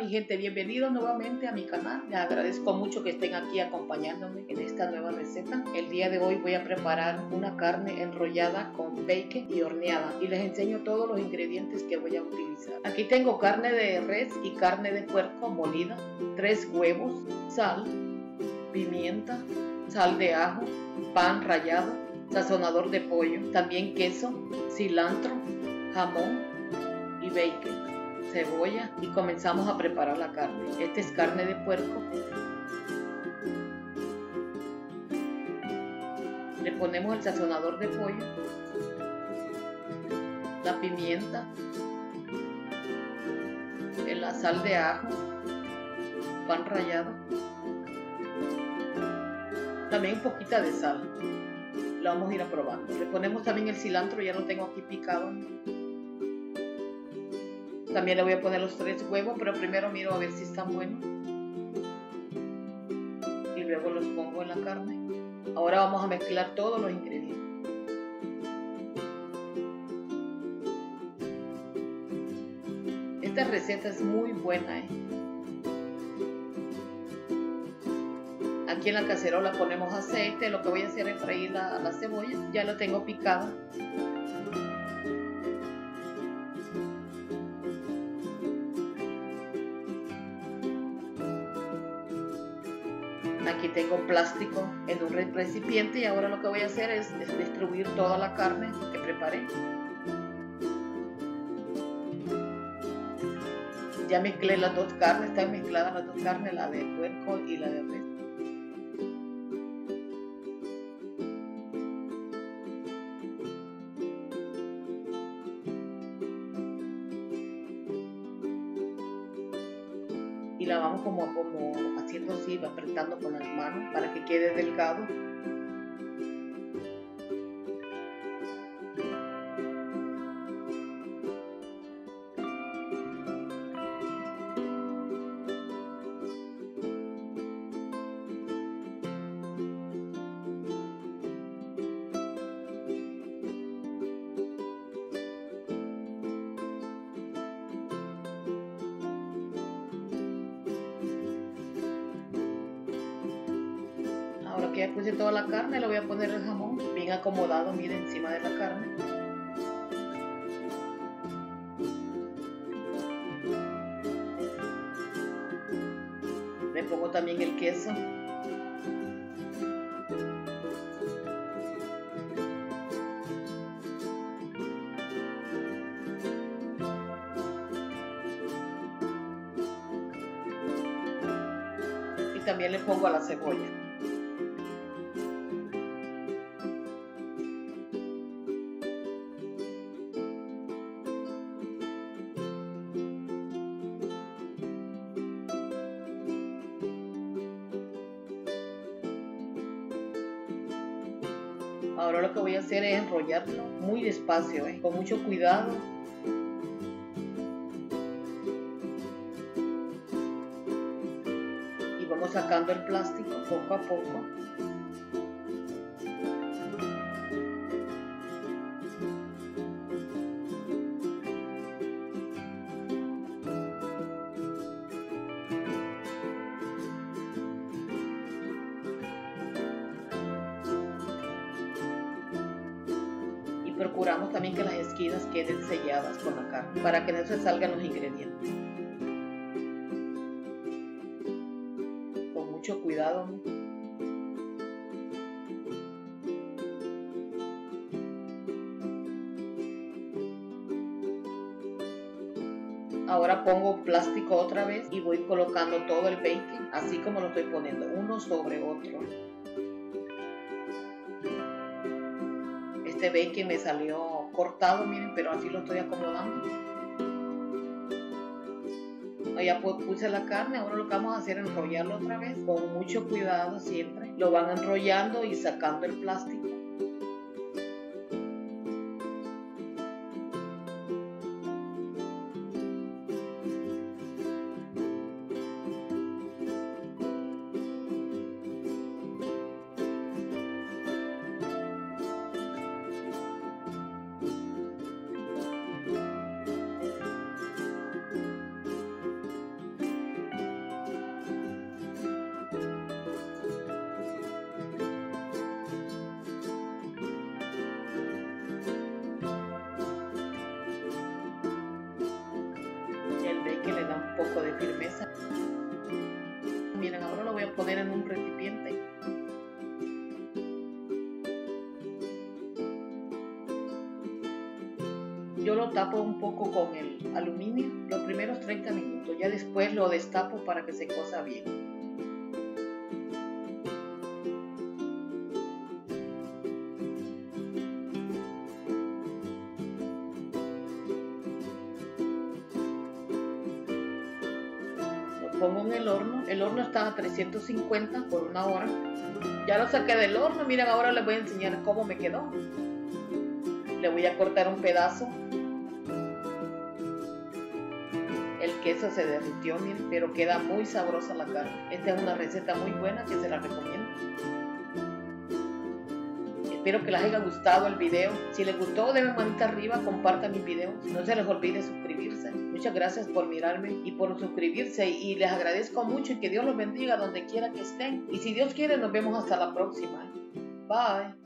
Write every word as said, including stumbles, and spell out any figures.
mi gente, bienvenidos nuevamente a mi canal. Les agradezco mucho que estén aquí acompañándome en esta nueva receta. El día de hoy voy a preparar una carne enrollada con bacon y horneada y les enseño todos los ingredientes que voy a utilizar. Aquí tengo carne de res y carne de puerco molida, tres huevos, sal, pimienta, sal de ajo, pan rallado, sazonador de pollo, también queso, cilantro, jamón y bacon, cebolla, y comenzamos a preparar la carne. Esta es carne de puerco. Le ponemos el sazonador de pollo, la pimienta, la sal de ajo, pan rallado, también un poquito de sal. La vamos a ir probando. Le ponemos también el cilantro, ya lo tengo aquí picado. También le voy a poner los tres huevos, pero primero miro a ver si están buenos. Y luego los pongo en la carne. Ahora vamos a mezclar todos los ingredientes. Esta receta es muy buena, ¿eh? Aquí en la cacerola ponemos aceite. Lo que voy a hacer es freír la, la cebolla. Ya la tengo picada. Aquí tengo plástico en un recipiente y ahora lo que voy a hacer es, es distribuir toda la carne que preparé. Ya mezclé las dos carnes, están mezcladas las dos carnes, la de puerco y la de res. Y la vamos como, como haciendo así, apretando con las manos para que quede delgado. Ahora que ya puse toda la carne, le voy a poner el jamón bien acomodado, miren, encima de la carne. Le pongo también el queso. Y también le pongo a la cebolla. Ahora lo que voy a hacer es enrollarlo muy despacio, ¿eh? Con mucho cuidado. Y vamos sacando el plástico poco a poco. Procuramos también que las esquinas queden selladas con la carne para que no se salgan los ingredientes. Con mucho cuidado. Ahora pongo plástico otra vez y voy colocando todo el bacon, así como lo estoy poniendo, uno sobre otro. Este bacon me salió cortado, miren, pero así lo estoy acomodando. Ya puse la carne, ahora lo que vamos a hacer es enrollarlo otra vez, con mucho cuidado siempre. Lo van enrollando y sacando el plástico. poco de firmeza. Miren, ahora lo voy a poner en un recipiente. Yo lo tapo un poco con el aluminio los primeros treinta minutos, ya después lo destapo para que se cosa bien. Lo pongo en el horno, el horno está a trescientos cincuenta por una hora. Ya lo saqué del horno, miren, ahora les voy a enseñar cómo me quedó. Le voy a cortar un pedazo. El queso se derritió, miren, pero queda muy sabrosa la carne. Esta es una receta muy buena que se la recomiendo. Espero que les haya gustado el video. Si les gustó, denme manita arriba, compartan mis videos. No se les olvide suscribirse. Muchas gracias por mirarme y por suscribirse. Y les agradezco mucho y que Dios los bendiga donde quiera que estén. Y si Dios quiere, nos vemos hasta la próxima. Bye.